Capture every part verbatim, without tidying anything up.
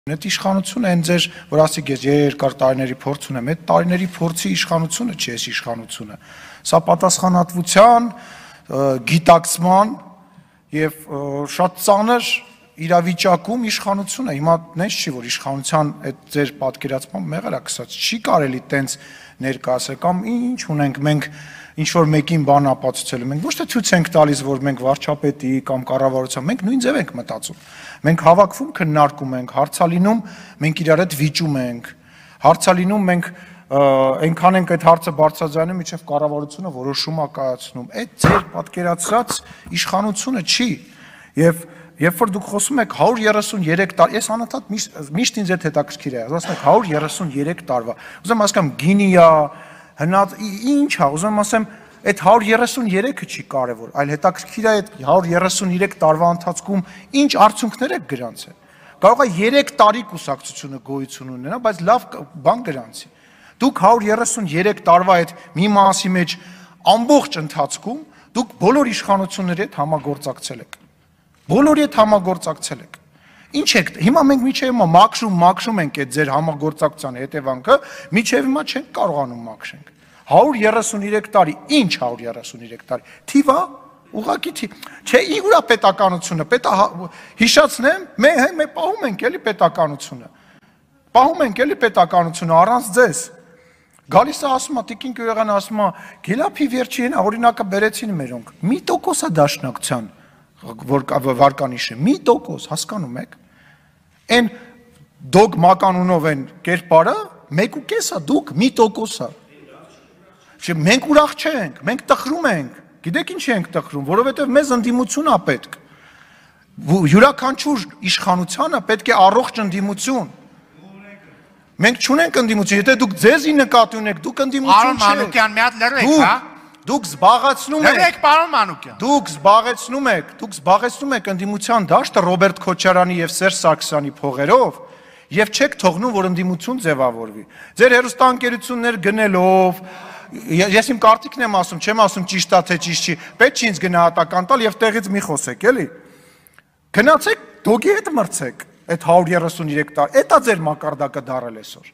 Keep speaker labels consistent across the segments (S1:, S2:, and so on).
S1: Այդ իշխանությունը այն ձեր, որ ասիկ ես երկար տարիների փորձ ունեմ, այդ տարիների փորձի իշխանությունը չի էս իշխանությունը։ Սա պատասխանատվության, գիտակցման եւ շատ ծանր իրավիճակում իշխանություն է։ Հիմա նենց չի, որ իշխանության այդ ձեր պատկերացմամբ մեղր է գցած, չի կարելի տենց ներկայացնել կամ ինչ ունենք մենք ինչ որ մեկին բան ապացուցել մենք ոչ թե ցույց ենք տալիս որ մենք վարչապետի կամ կառավարության մենք նույն ձև ենք մտածում մենք հավաքվում քննարկում ենք հարցալինում մենք իրար հետ վիճում ենք հարցալինում մենք այնքան ենք այդ հարցը բարձրաձայնում մինչև կառավարությունը որոշում է կայացնում այդ ձեր պատկերացրած իշխանությունը չի եւ երբ որ դուք խոսում եք հարյուր երեսունյերեք տարի ես անընդհատ միշտ ինձ հետ հետաքրքիր է ասում եք հարյուր երեսունյերեք տարվա ուզում ասեմ գինի է հնած ինչ է ուզում ասեմ այդ հարյուր երեսունյերեքը չի կարևոր այլ հետաքրքիր է այդ հարյուր երեսունյերեք տարվա ընթացքում ինչ արդյունքներ եք գրանցել կարող է երեք տարի կուսակցությունը գոյություն ունենա բայց լավ բան գրանցի դուք հարյուր երեսունյերեք տարվա այդ մի մասի մեջ ամբողջ ընթացքում դուք բոլոր իշխանությունների հետ համագործակցել եք բոլորի հետ համագործակցել եք ինչ եք հիմա մենք միջև հիմա մաքրում մաքրում ենք այդ ձեր համագործակցության հետևանքը միջև հիմա չենք կարողանում մաքրենք հարյուր երեսունյերեք տարի ինչ հարյուր երեսունյերեք տարի թիվա ուղղակի թիվ չէ իուրա պետականությունը պետա հիշացնեմ մենք մենք պահում ենք էլի պետականությունը պահում ենք էլի պետականությունը առանց ձեզ գալիս է ասում է Տիկին Գյուղեղյանը ասում է Գելափի վերջին օրինակը բերեցին մերոնք մի տոկոս է դաշնակցության որ վարկանիշը մի տոկոս հասկանում եք այն դոգմականունով են կերպարը մեկ ու կես է դուք մի տոկոս է չէ մենք ուրախ չենք մենք տխրում ենք գիտեք ինչի ենք տխրում որովհետև մեզ ընդդիմություն է պետք յուրաքանչյուր իշխանությանը պետք է առողջ ընդդիմություն մենք չունենք ընդդիմություն եթե դուք ձեզի նկատի ունեք դուք ընդդիմություն չեք
S2: Պարոն Մանուկյան մի հատ լրեք հա
S1: Դուք զբաղեցնում եք
S2: Լրեք պարոն Մանուկյան
S1: Դուք զբաղեցնում եք դուք զբաղեցնում եք ընդդիմության դաշտը Ռոբերտ Քոչարյանի եւ Սերժ Սարգսյանի փողերով եւ չեք թողնում որ ընդդիմություն ձևավորվի Ձեր հերոստանգերություններ գնելով ես իմ կարտիկն եմ ասում չեմ ասում ճիշտ է թե ճիշտ չի պետք չի ինձ գնահատական տալ եւ տեղից մի խոսեք էլի Գնացեք դոգի հետ մրցեք այդ հարյուր երեսունյերեք տարի էտա ձեր մակարդակը դարել այսօր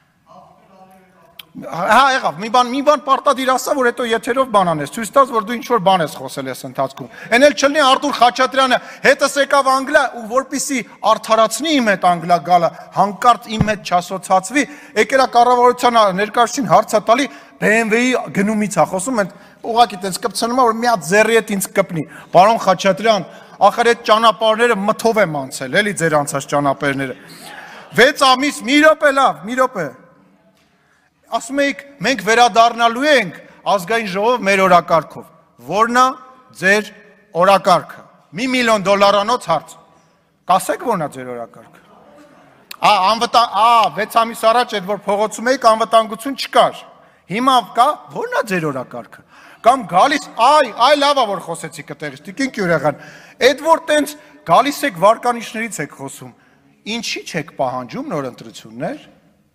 S1: Հա եղավ մի բան մի բան պարտադիր ասա որ հետո եթերով բան անես ցույց տաս որ դու ինչ որ բան ես խոսել ես ընթացքում Էն էլ չլինի Արտուր Խաչատրյանը հետս եկավ Անգլիա ու որպիսի արդարացնի իմ հետ Անգլիա գալը հանկարծ իմ հետ չասոցացվի եկելա կառավարության ներկայացին հարցա տալի B M W-ի գնումից է խոսում են ուղղակի տես կպցնում է որ մի հատ ձեռի հետ ինձ կպնի Պարոն Խաչատրյան ախր այդ ճանապարհները մթով եմ անցել էլի ձեր անցած ճանապարհները վեց ամիս մի րոպե լավ մի րոպե Ասում եք մենք վերադառնալու ենք ազգային ժողով մեր օրակարգով որն է ձեր օրակարգը մի միլիոն դոլարանոց հարց կասեք որն է ձեր օրակարգը Ա անվտանգ ա վեց ամիս առաջ այդ որ փողոցում եք անվտանգություն չկար հիմա կա որն է ձեր օրակարգը կամ գալիս այ այ լավ է որ խոսեցիք այդտեղից Տիկին Գյուղեղյան այդ որ տենց գալիս եք վարկանիշներից եք խոսում ինչի՞ չեք պահանջում նոր ընտրություններ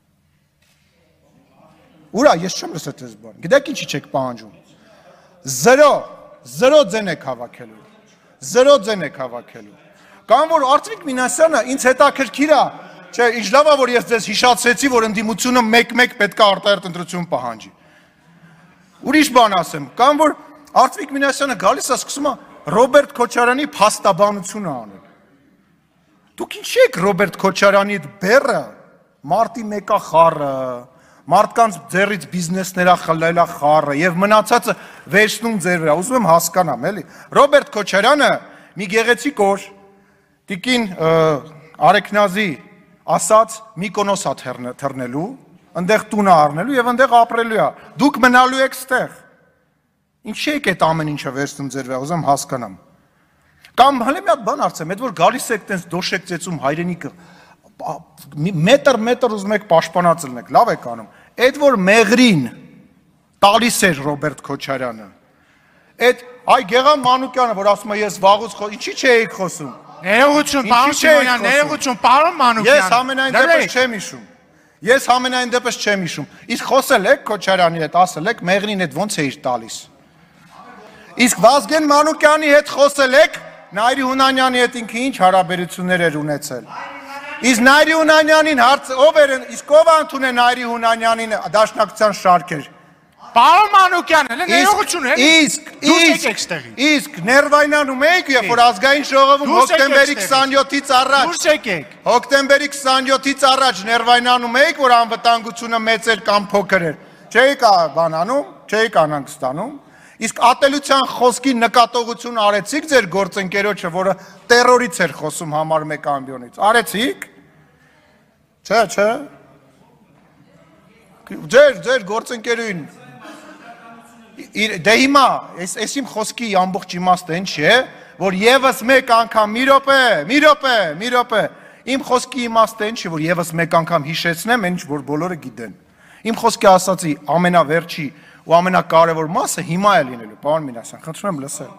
S1: Ուրա ես չեմ լսել այս բան։ Գիտեք ինչի՞ չեք պահանջում։ Զրո, զրո ձեն եք հավաքելու։ Զրո ձեն եք հավաքելու։ Կամ որ Արտվիկ Մինասյանը ինձ հետաքրքիր է, չէ, ինչ լավ է որ ես ձեզ հիշացրեցի, որ ընդդիմությունը մեկ-մեկ պետք է արտահերտ ընտրություն պահանջի։ Ուրիշ բան ասեմ, կամ որ Արտվիկ Մինասյանը գալիս է սկսում է Ռոբերտ Քոչարյանի փաստաբանությունը անել։ Դուք ինչի՞ եք Ռոբերտ Քոչարյանի բեռը, մարտի մեկա խառը Մարդկանց ձեռից բիզնեսներա խլելա խառը եւ մնացածը վերցնում ձեր վրա ուզում եմ հասկանամ էլի Ռոբերտ Քոչարյանը մի գեղեցիկ օր Տիկին Արեքնազի ասած Միկոնոս է թռնելու այնտեղ տուն է առնելու եւ այնտեղ ապրելու է դուք մնալու եք ստեղ ինչի՞ եք այդ ամեն ինչը վերցնում ձեր վրա ուզում հասկանամ կամ հələ մի հատ բան արծեմ այդ որ գալիս եք տենց դոշեք ծեծում հայրենիքը մետր մետր ուզում եք պաշտպանած լինեք լավ եք անում Այդ որ մեղրին տալիս էր Ռոբերտ Քոչարյանը Այդ այ Գեղամ Մանուկյանը որ ասում է ես վաղուց ինչի՞ չէիք խոսում
S2: Ներողություն պարոն Սիմոնյան ներողություն պարոն Մանուկյան
S1: Ես ամենայն դեպս չեմ հիշում Ես ամենայն դեպս չեմ հիշում Իսկ խոսել եք Քոչարյանի հետ ասել եք մեղրին այդ ոնց էիր տալիս Իսկ Վազգեն Մանուկյանի հետ խոսել եք Նայիրի Հունանյանի հետ ինքը ինչ հարաբերություններ էր ունեցել Իսկ Նայրի Հունանյանին հարց ով էր, իսկ ով ընդունել Նայրի Հունանյանին դաշնակցության շարքեր։
S2: Պարոն Մանուկյան, հələ ներողություն է։
S1: Իսկ իսկ իսկ ներվայնանում եք, երբ որ ազգային ժողովում հոկտեմբերի քսանյոթից առաջ
S2: Դուրս եկեք։
S1: Հոկտեմբերի քսանյոթից առաջ ներվայնանում եք, որ անվտանգությունը մեծ էր կամ փոքր էր։ Չէի կա բանանում, չէի կանանքստանում։ Իսկ ատելության խոսքի նկատողություն արեցիք ձեր գործընկերոջը, որը տերորից էր խոսում համար մեկ ամբիոնից։ Արեցիք։ Չէ, չէ։ Ձեր ձեր գործընկերուին դե հիմա այս իմ խոսքի ամբողջ իմաստը ինչ է, որ եւս մեկ անգամ մի րոպե, մի րոպե, մի րոպե, իմ խոսքի իմաստը ինչ է, որ եւս մեկ անգամ հիշեցնեմ, ինչ որ բոլորը գիտեն։ Իմ խոսքի ասացի ամենավերջի ու ամենակարևոր մասը հիմա է լինելու, պարոն Մինասյան, խնդրում եմ լսել։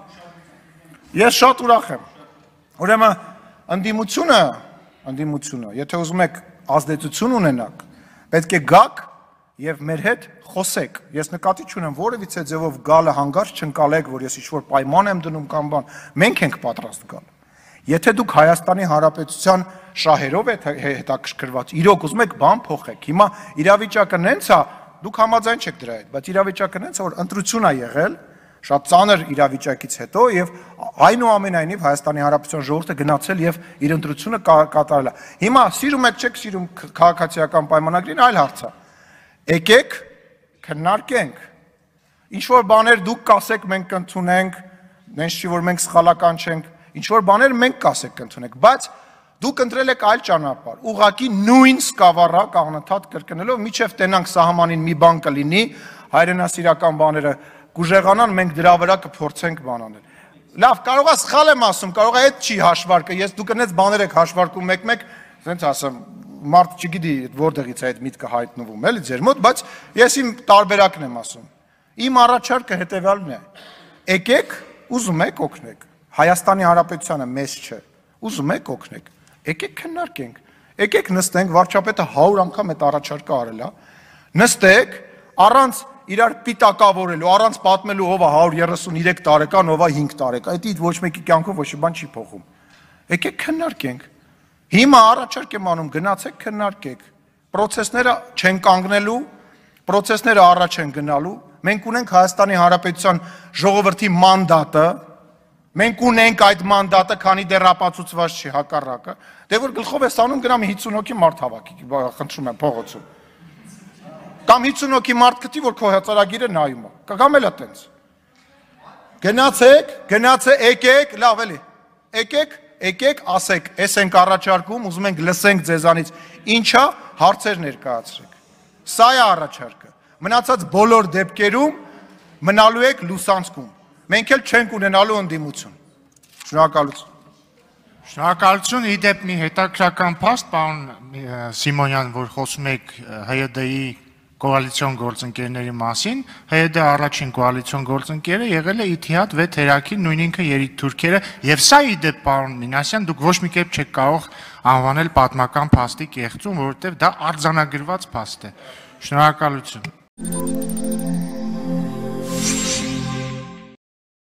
S1: Ես շատ ուրախ եմ։ Ուրեմն ընդդիմությունը, ընդդիմությունը, եթե ուզում եք ազդեցություն ունենաք, պետք է գաք եւ մեր հետ խոսեք։ Ես նկատի չունեմ որևիցե ձևով գալը հանգարց չընկալեք, որ ես ինչ-որ պայման եմ դնում կամ բան։ Մենք ենք պատրաստ գալ։ Եթե դուք Հայաստանի Հանրապետության շահերով եք հետաքրքրված, իրոք ուզում եք բան փոխեք։ Հիմա իրավիճակը նենց է, դուք համաձայն չեք դրա հետ, բայց իրավիճակը նենց է, որ ընտրություն է եղել, շատ ծանր իրավիճակից հետո եւ այնուամենայնիվ Հայաստանի Հանրապետության ժողովուրդը գնացել եւ իր ընտրությունը կատարել է։ Հիմա սիրում եք, չեք սիրում քաղաքացիական պայմանագրին, այլ հարց է։ Եկեք, քննարկենք։ Ինչ որ բաներ դուք կասեք, մենք կընդունենք, նենց չի որ մենք սխալական չենք, ինչ որ բաներ մենք կասեք կընդունենք, բայց դուք ընտրել եք այլ ճանապարհ, ուղղակի նույն սկավառակ անընդհատ կրկնելով, միջև տենանք սահմանին մի բան կլինի, հայրենասիրական բաները կուժեղանան, մենք դրա վրա կփորձենք բան անել։ Լավ, կարող է սխալ եմ ասում, կարող է այդ չի հաշվարկը, ես դուք այնպես բաներ եք հաշվարկում մեկ-մեկ, ասենց ասեմ, մարդ չգիտի որտեղից է այդ միտքը հայտնվում, էլի ձեր մոտ, բայց ես իմ տարբերակն եմ ասում։ Իմ առաջարկը հետևյալն է. եկեք, ուզում եք օգնեք։ Հայաստանի Հանրապետությանը մեծ չէ։ Ուզում եք օգնեք։ Եկեք քննարկենք։ Եկեք նստենք, վարչապետը հարյուր անգամ այդ առաջարկը արել է։ Նստեք, առանց իրար պիտակավորելու, առանց պատմելու ով է հարյուր երեսուններեք տարեկան, ով է հինգ տարեկան։ Այդ ոչ մեկի կյանքով ոչ մի բան չի փոխում։ Եկեք քննարկենք։ Հիմա առաջարկ եմ անում, գնացեք քննարկեք։ Պրոցեսները չեն կանգնելու, պրոցեսները առաջ են գնալու։ Մենք ունենք Հայաստանի Հանրապետության ժողովրդի մանդատը, մենք ունենք այդ մանդատը, քանի դեռ ապացուցված չի հակառակը։ Դե որ գլխով ես անում, գնամ հինգ հոգի մարդ հավաքի, խնդրում եմ փողոցում։ Կամ հինգ հոգի մարդ գտի, որ քո հծարագիրը նայում է։ Կամ էլ է տենց։ Գնացեք, գնացեք, եկեք, լավ էլի։ Եկեք, եկեք, ասեք, ես ենք առաջարկում, ուզում ենք լսենք ձեզանից, ինչա հարցեր ներկայացրեք։ Սա է առաջարկը։ Մնացած բոլոր դեպքերում մնալու եք լուսանցքում։ Մենք էլ չենք ունենալու ընդդիմություն։ Շնորհակալություն։
S2: Շնորհակալություն, ի դեպ մի հետաքրքրական փաստ, պարոն Սիմոնյան, որ խոսում եք Հ Յ D-ի կոալիցիոն գործընկերների մասին, Հ Յ D առաջին կոալիցիոն գործընկերը եղել է Իթիհադ վեց թերակիր, նույն ինքը Երիտ Թուրքերը, եւ սա ի դեպ պարոն Մինասյան, դուք ոչ մի կերպ չեք կարող անվանել պատմական փաստի կեղծում, որովհետեւ դա արձանագրված փաստ է։ Շնորհակալություն։